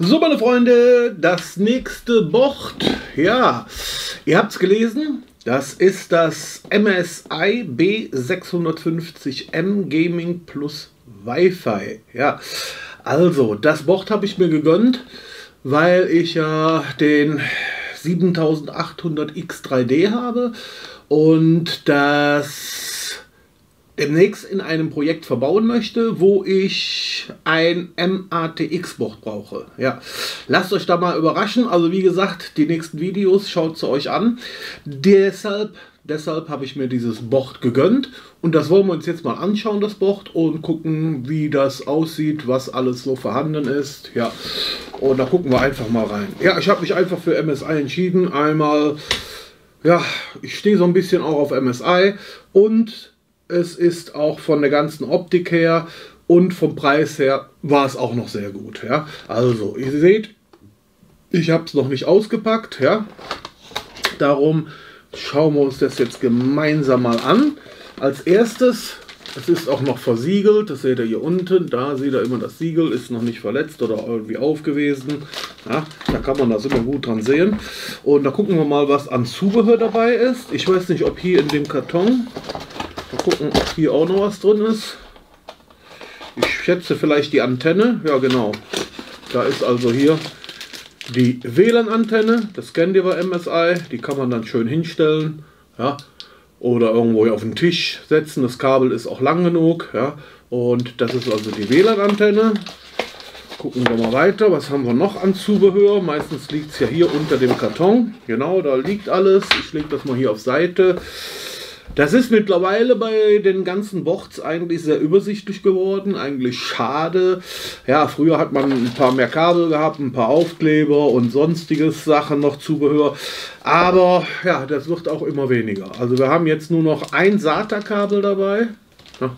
So, meine Freunde, das nächste Board, ja, ihr habt es gelesen, das ist das MSI B650M Gaming Plus Wi-Fi. Ja, also das Board habe ich mir gegönnt, weil ich ja den 7800X3D habe und das demnächst in einem Projekt verbauen möchte, wo ich ein MATX-Board brauche. Ja, lasst euch da mal überraschen. Also wie gesagt, die nächsten Videos schaut sie euch an. Deshalb habe ich mir dieses Board gegönnt und das wollen wir uns jetzt mal anschauen, das Board, und gucken, wie das aussieht, was alles so vorhanden ist. Ja, und da gucken wir einfach mal rein. Ja, ich habe mich einfach für MSI entschieden. Einmal, ja, ich stehe so ein bisschen auch auf MSI und es ist auch von der ganzen Optik her und vom Preis her war es auch noch sehr gut. Ja, also ihr seht, ich habe es noch nicht ausgepackt. Ja, darum schauen wir uns das jetzt gemeinsam mal an. Als erstes, es ist auch noch versiegelt, das seht ihr hier unten, da seht ihr immer das Siegel, ist noch nicht verletzt oder irgendwie aufgewesen. Ja, da kann man das immer gut dran sehen. Und da gucken wir mal, was an Zubehör dabei ist. Ich weiß nicht, ob hier in dem Karton, mal gucken, ob hier auch noch was drin ist. Ich schätze vielleicht die Antenne, ja genau. Da ist also hier die WLAN-Antenne, das kennt ihr bei MSI, die kann man dann schön hinstellen, ja, oder irgendwo auf den Tisch setzen. Das Kabel ist auch lang genug, ja, und das ist also die WLAN-Antenne. Gucken wir mal weiter, was haben wir noch an Zubehör? Meistens liegt es ja hier unter dem Karton, genau, da liegt alles. Ich lege das mal hier auf Seite. Das ist mittlerweile bei den ganzen Boards eigentlich sehr übersichtlich geworden, eigentlich schade. Ja, früher hat man ein paar mehr Kabel gehabt, ein paar Aufkleber und sonstiges Sachen noch Zubehör. Aber ja, das wird auch immer weniger. Also wir haben jetzt nur noch ein SATA-Kabel dabei. Ja.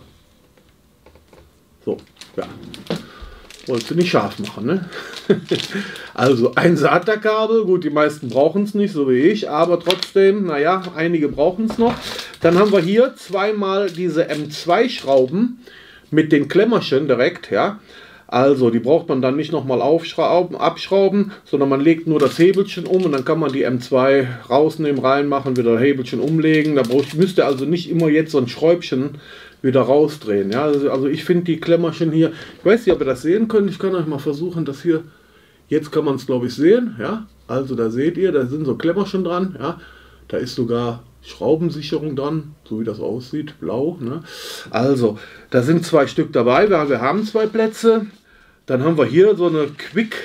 So, ja. Wolltest du nicht scharf machen, ne? Also ein SATA-Kabel, gut, die meisten brauchen es nicht, so wie ich, aber trotzdem, naja, einige brauchen es noch. Dann haben wir hier zweimal diese M2-Schrauben mit den Klemmerchen direkt, ja. Also die braucht man dann nicht nochmal abschrauben, sondern man legt nur das Hebelchen um und dann kann man die M2 rausnehmen, reinmachen, wieder Hebelchen umlegen. Da müsst ihr also nicht immer jetzt so ein Schräubchen wieder rausdrehen. Ja, also ich finde die Klemmerchen hier, ich weiß nicht, ob ihr das sehen könnt, ich kann euch mal versuchen, das hier, jetzt kann man es glaube ich sehen, ja, also da seht ihr, da sind so Klemmerchen dran, ja, da ist sogar Schraubensicherung dran, so wie das aussieht, blau, ne? Also, da sind zwei Stück dabei, wir haben zwei Plätze, dann haben wir hier so eine Quick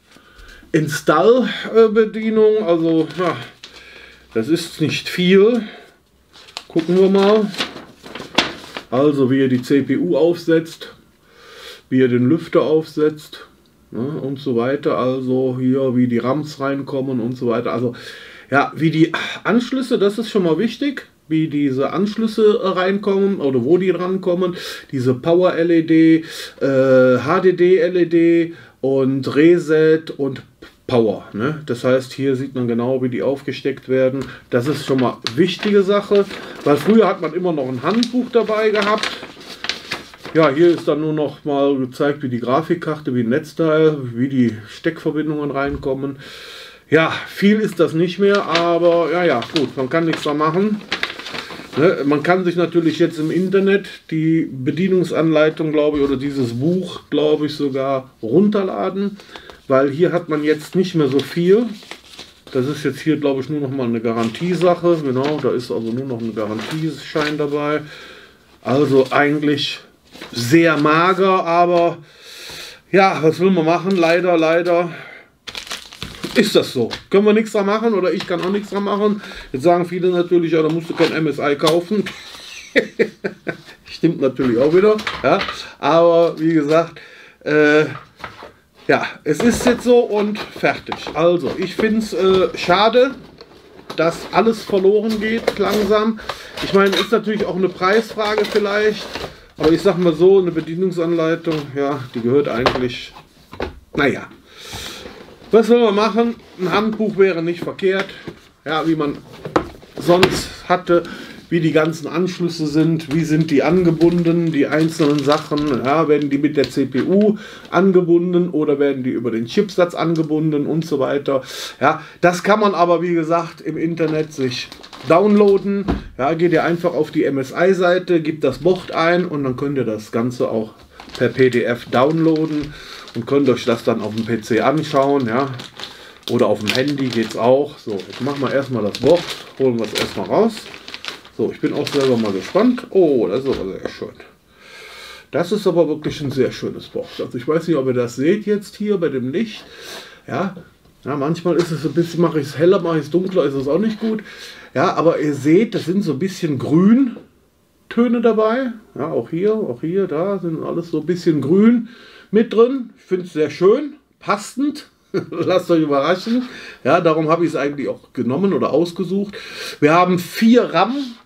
Install Bedienung, also, ja, das ist nicht viel, gucken wir mal. Also wie ihr die CPU aufsetzt, wie ihr den Lüfter aufsetzt, ne, und so weiter. Also hier wie die RAMs reinkommen und so weiter. Also ja, wie die Anschlüsse, das ist schon mal wichtig, wie diese Anschlüsse reinkommen oder wo die rankommen. Diese Power LED, HDD LED und Reset und Power, ne? Das heißt, hier sieht man genau, wie die aufgesteckt werden. Das ist schon mal eine wichtige Sache, weil früher hat man immer noch ein Handbuch dabei gehabt. Ja, hier ist dann nur noch mal gezeigt, wie die Grafikkarte, wie ein Netzteil, wie die Steckverbindungen reinkommen. Ja, viel ist das nicht mehr, aber ja, gut, man kann nichts da machen. Ne? Man kann sich natürlich jetzt im Internet die Bedienungsanleitung, glaube ich, oder dieses Buch, glaube ich, sogar runterladen. Weil hier hat man jetzt nicht mehr so viel. Das ist jetzt hier, glaube ich, nur noch mal eine Garantiesache. Genau, da ist also nur noch ein Garantieschein dabei. Also eigentlich sehr mager, aber ja, was will man machen? Leider ist das so. Können wir nichts dran machen oder ich kann auch nichts dran machen. Jetzt sagen viele natürlich, ja, da musst du kein MSI kaufen. Stimmt natürlich auch wieder. Ja, aber wie gesagt, ja, es ist jetzt so und fertig. Also, ich finde es schade, dass alles verloren geht langsam. Ich meine, ist natürlich auch eine Preisfrage vielleicht. Aber ich sag mal so, eine Bedienungsanleitung, ja, die gehört eigentlich, naja. Was soll man machen? Ein Handbuch wäre nicht verkehrt. Ja, wie man sonst hatte. wie die ganzen Anschlüsse sind, wie sind die angebunden, die einzelnen Sachen, ja, werden die mit der CPU angebunden oder werden die über den Chipsatz angebunden und so weiter. Ja, das kann man aber, wie gesagt, im Internet sich downloaden. Ja, geht ihr einfach auf die MSI-Seite, gebt das Board ein und dann könnt ihr das Ganze auch per PDF downloaden und könnt euch das dann auf dem PC anschauen, ja, oder auf dem Handy geht es auch. So, jetzt machen wir erstmal das Board, holen wir es erstmal raus. So, ich bin auch selber mal gespannt. Oh, das ist aber sehr schön. Das ist aber wirklich ein sehr schönes Board. Also ich weiß nicht, ob ihr das seht jetzt hier bei dem Licht. Ja, ja, manchmal ist es ein bisschen, mache ich es heller, mache ich es dunkler, ist es auch nicht gut. Ja, aber ihr seht, das sind so ein bisschen Grüntöne dabei. Ja, auch hier, da sind alles so ein bisschen grün mit drin. Ich finde es sehr schön, passend. Lasst euch überraschen. Ja, darum habe ich es eigentlich auch genommen oder ausgesucht. Wir haben 4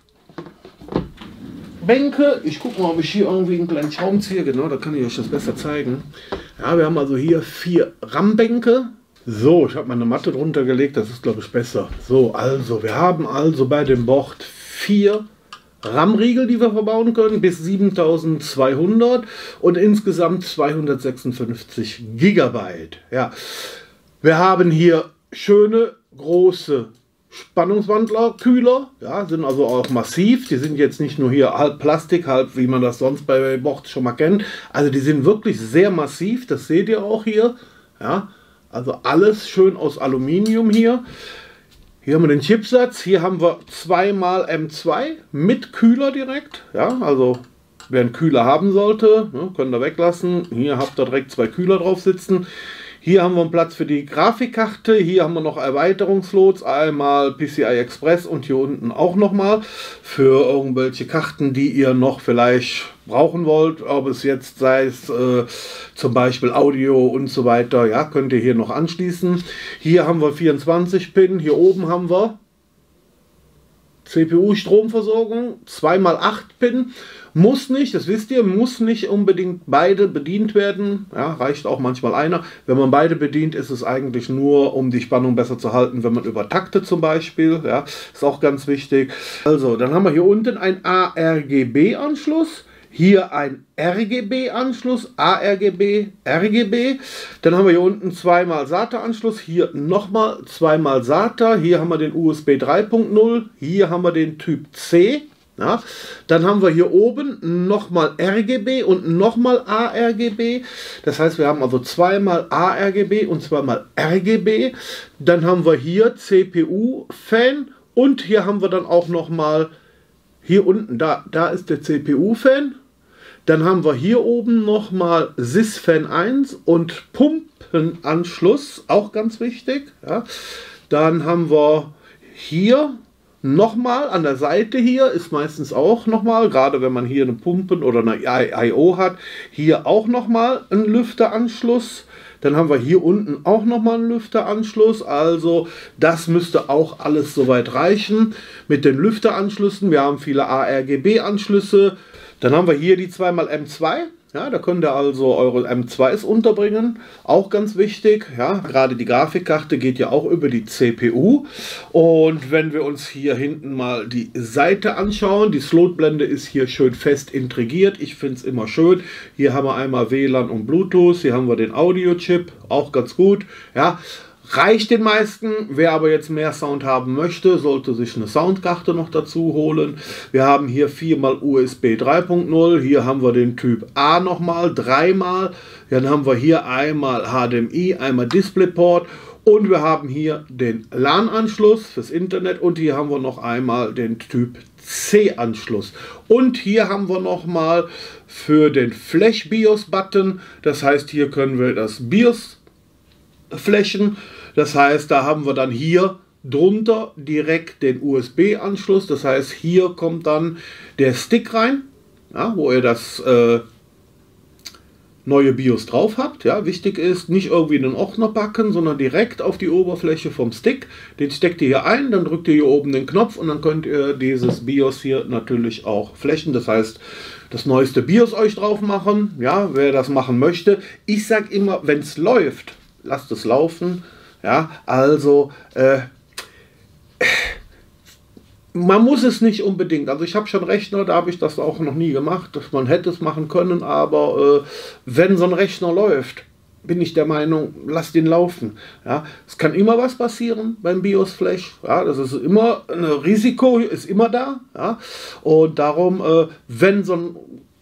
RAM-Bänke. Ich gucke mal, ob ich hier irgendwie einen kleinen Schraubenzieher, genau, da kann ich euch das besser zeigen. Ja, wir haben also hier 4 RAM-Bänke. So, ich habe meine Matte drunter gelegt, das ist, glaube ich, besser. So, also, wir haben also bei dem Board 4 RAM-Riegel, die wir verbauen können, bis 7200 und insgesamt 256 Gigabyte. Ja. Wir haben hier schöne, große Spannungswandler, Kühler, ja, sind also auch massiv. Die sind jetzt nicht nur hier halb Plastik, halb, wie man das sonst bei Boards schon mal kennt. Also die sind wirklich sehr massiv, das seht ihr auch hier. Ja, also alles schön aus Aluminium hier. Hier haben wir den Chipsatz, hier haben wir 2x M2 mit Kühler direkt. Ja, also wer einen Kühler haben sollte, ne, könnt ihr weglassen. Hier habt ihr direkt 2 Kühler drauf sitzen. Hier haben wir einen Platz für die Grafikkarte, hier haben wir noch Erweiterungslots, einmal PCI Express und hier unten auch nochmal für irgendwelche Karten, die ihr noch vielleicht brauchen wollt, ob es jetzt sei es zum Beispiel Audio und so weiter, ja, könnt ihr hier noch anschließen. Hier haben wir 24 Pin, hier oben haben wir CPU-Stromversorgung, 2x8 Pin, muss nicht, das wisst ihr, muss nicht unbedingt beide bedient werden, ja, reicht auch manchmal einer. Wenn man beide bedient, ist es eigentlich nur, um die Spannung besser zu halten, wenn man übertaktet zum Beispiel, ja, ist auch ganz wichtig. Also, dann haben wir hier unten ein ARGB-Anschluss, hier ein RGB-Anschluss, ARGB, RGB. Dann haben wir hier unten 2x SATA-Anschluss, hier nochmal 2x SATA. Hier haben wir den USB 3.0, hier haben wir den Typ C. Ja. Dann haben wir hier oben nochmal RGB und nochmal ARGB. Das heißt, wir haben also 2x ARGB und 2x RGB. Dann haben wir hier CPU-Fan und hier haben wir dann auch nochmal, hier unten, da ist der CPU-Fan. Dann haben wir hier oben nochmal Sys-Fan 1 und Pumpenanschluss, auch ganz wichtig. Ja. Dann haben wir hier nochmal an der Seite hier, ist meistens auch nochmal, gerade wenn man hier eine Pumpen oder eine I/O hat, hier auch nochmal ein Lüfteranschluss. Dann haben wir hier unten auch nochmal einen Lüfteranschluss, also das müsste auch alles soweit reichen mit den Lüfteranschlüssen. Wir haben viele ARGB-Anschlüsse. Dann haben wir hier die 2x M2, ja, da könnt ihr also eure M2s unterbringen, auch ganz wichtig, ja, gerade die Grafikkarte geht ja auch über die CPU. Und wenn wir uns hier hinten mal die Seite anschauen, die Slotblende ist hier schön fest integriert, ich finde es immer schön. Hier haben wir einmal WLAN und Bluetooth, hier haben wir den Audio-Chip, auch ganz gut, ja. Reicht den meisten, wer aber jetzt mehr Sound haben möchte, sollte sich eine Soundkarte noch dazu holen. Wir haben hier 4x USB 3.0, hier haben wir den Typ A nochmal, 3x, dann haben wir hier einmal HDMI, einmal DisplayPort und wir haben hier den LAN-Anschluss fürs Internet und hier haben wir noch einmal den Typ C-Anschluss. Und hier haben wir nochmal für den Flash-BIOS-Button, das heißt, hier können wir das BIOS flächen. Das heißt, da haben wir dann hier drunter direkt den USB-Anschluss. Das heißt, hier kommt dann der Stick rein, ja, wo ihr das neue BIOS drauf habt. Ja, wichtig ist, nicht irgendwie in den Ordner packen, sondern direkt auf die Oberfläche vom Stick. Den steckt ihr hier ein, dann drückt ihr hier oben den Knopf und dann könnt ihr dieses BIOS hier natürlich auch flächen. Das heißt, das neueste BIOS euch drauf machen. Ja, wer das machen möchte. Ich sage immer, wenn es läuft, lasst es laufen. Ja, also Man muss es nicht unbedingt. Also ich habe schon Rechner, da habe ich das auch noch nie gemacht. Man hätte es machen können, aber wenn so ein Rechner läuft, bin ich der Meinung, lass den laufen. Ja, es kann immer was passieren beim BIOS Flash. Ja, das ist immer ein Risiko, ist immer da. Ja, und darum, wenn so ein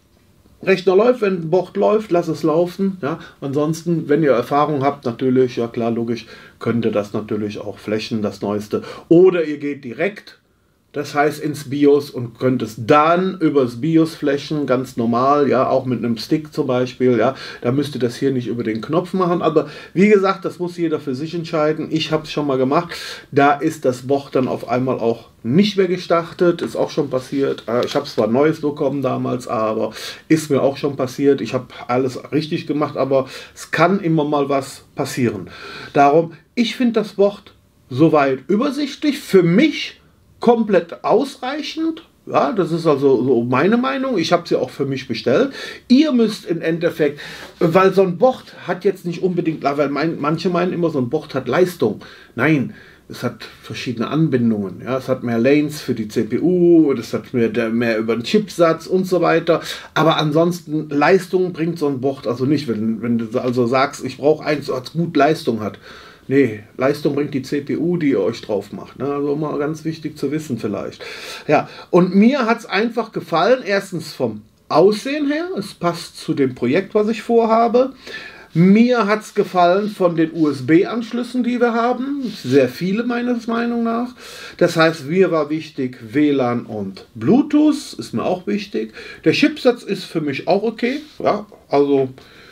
Rechner läuft, wenn ein Board läuft, lass es laufen. Ja, ansonsten, wenn ihr Erfahrung habt, natürlich, ja klar, logisch, könnt ihr das natürlich auch flashen, das Neueste. Oder ihr geht direkt, das heißt ins BIOS, und könnt es dann übers BIOS flashen, ganz normal, ja, auch mit einem Stick zum Beispiel, ja, da müsst ihr das hier nicht über den Knopf machen, aber wie gesagt, das muss jeder für sich entscheiden. Ich habe es schon mal gemacht, da ist das Board dann auf einmal auch nicht mehr gestartet, ist auch schon passiert. Ich habe zwar Neues bekommen damals, aber ist mir auch schon passiert. Ich habe alles richtig gemacht, aber es kann immer mal was passieren. Darum, ich finde das Board soweit übersichtlich, für mich komplett ausreichend. Ja, das ist also so meine Meinung. Ich habe sie auch für mich bestellt. Ihr müsst im Endeffekt, weil so ein Board hat jetzt nicht unbedingt, weil manche meinen immer, so ein Board hat Leistung. Nein, es hat verschiedene Anbindungen. Ja, es hat mehr Lanes für die CPU, es hat mehr über den Chipsatz und so weiter. Aber ansonsten, Leistung bringt so ein Board also nicht. Wenn du also sagst, ich brauche eins, was gut Leistung hat. Nee, Leistung bringt die CPU, die ihr euch drauf macht. Ne? Also immer ganz wichtig zu wissen vielleicht. Ja, und mir hat es einfach gefallen, erstens vom Aussehen her, es passt zu dem Projekt, was ich vorhabe. Mir hat es gefallen von den USB-Anschlüssen, die wir haben. Sehr viele meines Meinung nach. Das heißt, mir war wichtig WLAN und Bluetooth, ist mir auch wichtig. Der Chipsatz ist für mich auch okay. Ja, also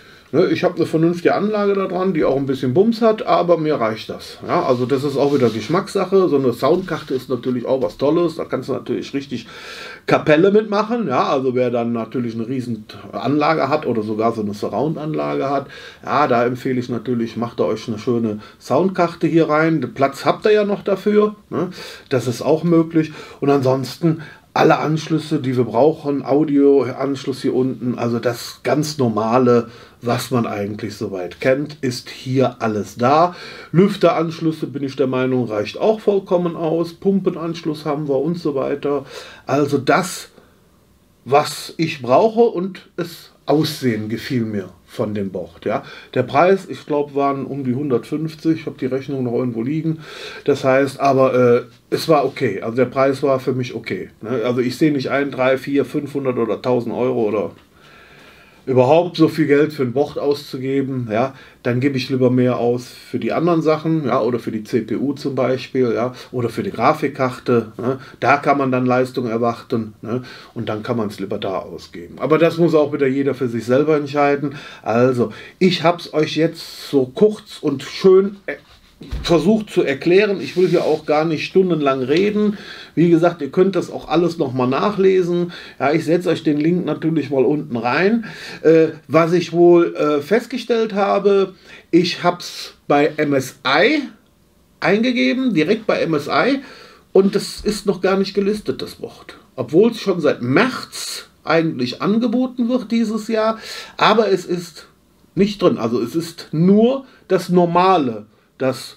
ich habe eine vernünftige Anlage da dran, die auch ein bisschen Bums hat, aber mir reicht das. Ja, also das ist auch wieder Geschmackssache. So eine Soundkarte ist natürlich auch was Tolles. Da kannst du natürlich richtig Kapelle mitmachen. Ja, also wer dann natürlich eine riesen Anlage hat oder sogar so eine Surround-Anlage hat, ja, da empfehle ich natürlich, macht ihr euch eine schöne Soundkarte hier rein. Den Platz habt ihr ja noch dafür. Ne? Das ist auch möglich. Und ansonsten alle Anschlüsse, die wir brauchen, Audioanschluss hier unten, also das ganz normale, was man eigentlich soweit kennt, ist hier alles da. Lüfteranschlüsse, bin ich der Meinung, reicht auch vollkommen aus. Pumpenanschluss haben wir und so weiter. Also das, was ich brauche, und das Aussehen gefiel mir von dem Board. Ja. Der Preis, ich glaube, waren um die 150. Ich habe die Rechnung noch irgendwo liegen. Das heißt, aber es war okay. Also der Preis war für mich okay. Ne. Also ich sehe nicht ein, 3, 4, 500 oder 1000 Euro oder überhaupt so viel Geld für ein Board auszugeben, ja, dann gebe ich lieber mehr aus für die anderen Sachen, ja, oder für die CPU zum Beispiel, ja, oder für die Grafikkarte, ne, da kann man dann Leistung erwarten, ne, und dann kann man es lieber da ausgeben. Aber das muss auch wieder jeder für sich selber entscheiden. Also, ich habe es euch jetzt so kurz und schön versucht zu erklären. Ich will hier auch gar nicht stundenlang reden. Wie gesagt, ihr könnt das auch alles nochmal nachlesen. Ja, ich setze euch den Link natürlich mal unten rein. Was ich wohl festgestellt habe, ich habe es bei MSI eingegeben, direkt bei MSI, und das ist noch gar nicht gelistet, das Board. Obwohl es schon seit März eigentlich angeboten wird dieses Jahr, aber es ist nicht drin. Also es ist nur das normale, das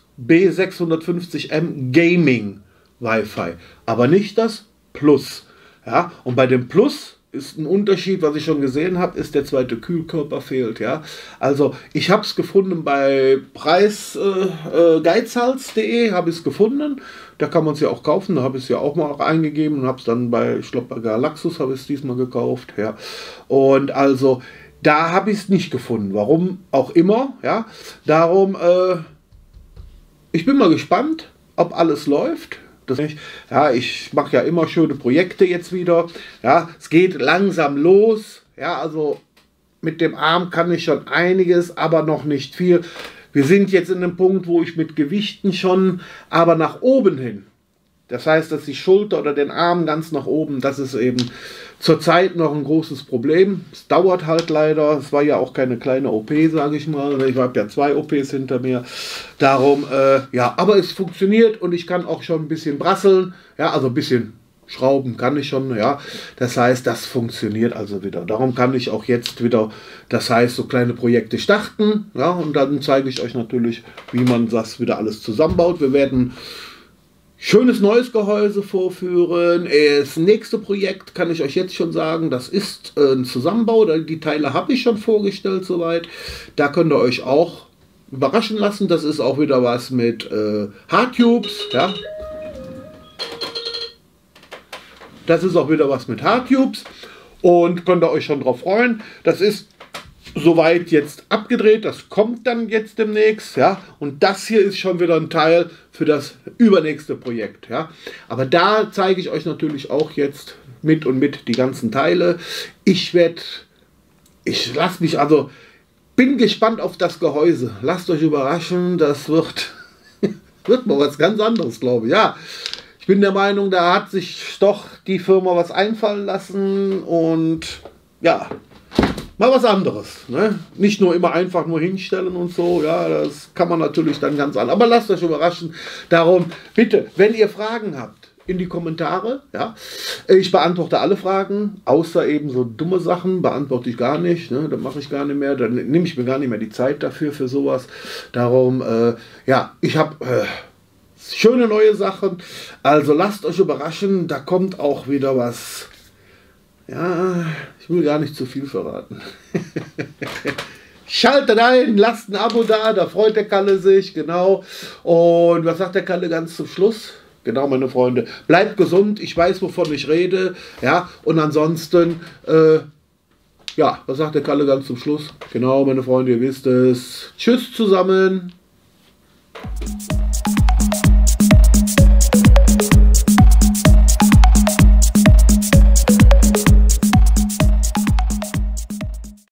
B650M Gaming Wi-Fi, aber nicht das Plus. Ja, und bei dem Plus ist ein Unterschied, was ich schon gesehen habe, ist der zweite Kühlkörper fehlt. Ja, also ich habe es gefunden bei preisgeizhals.de, habe ich es gefunden. Da kann man es ja auch kaufen. Da habe ich es ja auch mal eingegeben und habe es dann bei, ich glaube bei Galaxus habe ich es diesmal gekauft. Ja, und also da habe ich es nicht gefunden. Warum auch immer. Ja, darum ich bin mal gespannt, ob alles läuft. Ja, ich mache ja immer schöne Projekte jetzt wieder. Ja, es geht langsam los. Ja, also mit dem Arm kann ich schon einiges, aber noch nicht viel. Wir sind jetzt in einem Punkt, wo ich mit Gewichten schon, aber nach oben hin. Das heißt, dass die Schulter oder den Arm ganz nach oben, das ist eben zurzeit noch ein großes Problem. Es dauert halt leider. Es war ja auch keine kleine OP, sage ich mal. Ich habe ja 2 OPs hinter mir. Darum, ja, aber es funktioniert und ich kann auch schon ein bisschen brasseln. Ja, also ein bisschen schrauben kann ich schon, ja. Das heißt, das funktioniert also wieder. Darum kann ich auch jetzt wieder, das heißt, so kleine Projekte starten. Ja, und dann zeige ich euch natürlich, wie man das wieder alles zusammenbaut. Wir werden schönes neues Gehäuse vorführen. Das nächste Projekt kann ich euch jetzt schon sagen, das ist ein Zusammenbau. Die Teile habe ich schon vorgestellt soweit. Da könnt ihr euch auch überraschen lassen. Das ist auch wieder was mit Hardtubes. Ja. Das ist auch wieder was mit Hardtubes. Und könnt ihr euch schon drauf freuen. Das ist soweit jetzt abgedreht, das kommt dann jetzt demnächst, ja, und das hier ist schon wieder ein Teil für das übernächste Projekt, ja, aber da zeige ich euch natürlich auch jetzt mit die ganzen Teile. Ich lasse mich, also bin gespannt auf das Gehäuse, lasst euch überraschen, das wird mal was ganz anderes, glaube ich, ja. Ich bin der Meinung, da hat sich doch die Firma was einfallen lassen und ja, mal was anderes, ne? Nicht nur immer einfach nur hinstellen und so, ja, das kann man natürlich dann ganz anders. Aber lasst euch überraschen. Darum, bitte, wenn ihr Fragen habt, in die Kommentare, ja. Ich beantworte alle Fragen, außer eben so dumme Sachen, beantworte ich gar nicht, ne? Das mache ich gar nicht mehr, dann nehme ich mir gar nicht mehr die Zeit dafür, für sowas. Darum, ja, ich habe schöne neue Sachen, also lasst euch überraschen, da kommt auch wieder was. Ja, ich will gar nicht zu viel verraten. Schaltet ein, lasst ein Abo da freut der Kalle sich, genau. Und was sagt der Kalle ganz zum Schluss? Genau, meine Freunde, bleibt gesund, ich weiß, wovon ich rede. Ja, und ansonsten, ja, was sagt der Kalle ganz zum Schluss? Genau, meine Freunde, ihr wisst es. Tschüss zusammen.